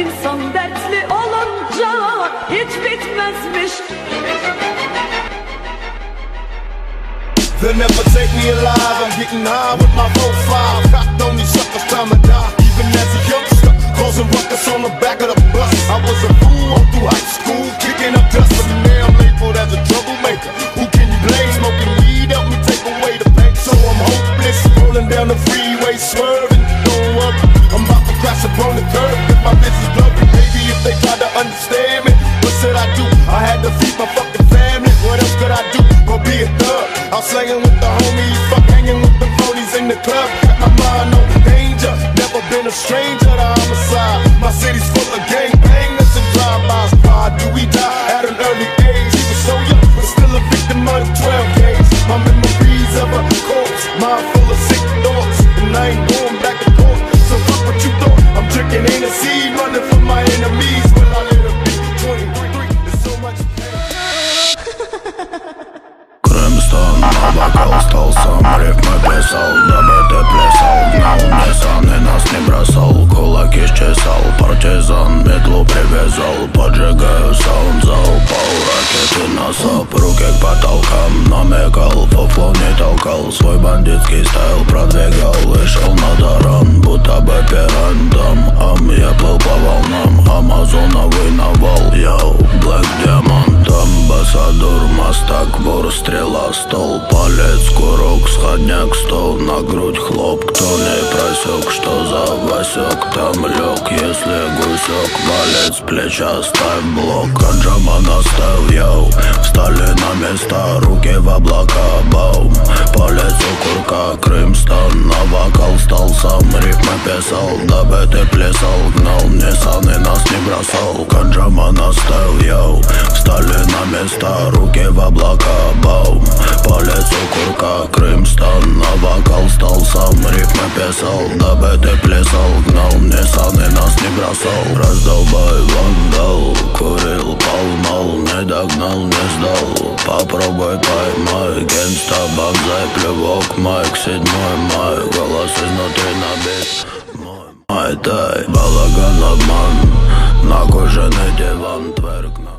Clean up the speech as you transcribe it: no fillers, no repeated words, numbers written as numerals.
İnsan dertli olunca hiç bitmezmiş. They'll never take me alive, I'm getting high with my 4-5. Cocked on these suckers, time to die. Even as a youngster, causing ruckus on the back of the bus. I was a fool all through high school, kicking up dust. But now I'm labeled as a troublemaker. Who can you blame? Smoking weed help me take away the pain. So I'm hopeless, rolling down the freeway, swerving. Don't worry, I'm about to crash upon the curb. If my business blurry, maybe if they try to understand me. What should I do? I had to feed my fucking family. What else could I do? Go be a thug. I'm slanging with the homies, fuck hanging with the phonies in the club. Got my mind on danger, never been a stranger to homicide. My city's full of gangbangers and drive-bys. Why do we die at an early age? He was so young, but still a victim of the 12 gauge. My memories of a corpse, mind full of sick thoughts, and I ain't going back and forth. So fuck what you thought. I'm drinking Hennessy, running from my enemies. Will I let it be 23? There's so much pain. На бокал стал, сам рифмы писал, дабы ты плясал. Гнал Ниссан и нас не бросал, кулаки счесал. Партизан метлу привязал, поджигаю саунд-зал. Пол ракеты на САП, руки к потолкам намекал. Фуфло не толкал, свой бандитский стайл продвигал. И шел на таран, будто бы пирантом. Я плыл по волнам, амазоновый навал. Йоу, Black Diamond, амбассадор, мастак, вор, стрела, стол. Палец, курок, сходняк, стол, на грудь хлоп. Кто не просек, что за Васек, там лег. Если гусек, валец, плеча, ставь блок. Канджаман оставил, йоу, встали на места, руки в облака, баум. Палец у курка, Крымстан, на вокал стал, сам рифмы писал, дабы ты плясал. Гнал Ниссан и нас не бросал, Канджаман оставил, йоу, встали на места, руки в облака, баум. Палец у курка, Крымстан, на вокал стал, сам рифмы писал, дабы ты плясал. Гнал Ниссан и нас не бросал. Раздолбай вандал, курил, поймал, не догнал, не сдал. Попробуй поймай, генста, бонзай, плевок, майк, 7 май. Голос изнутри набит, мой тай. Балаган, обман, на кожаный диван, тверк.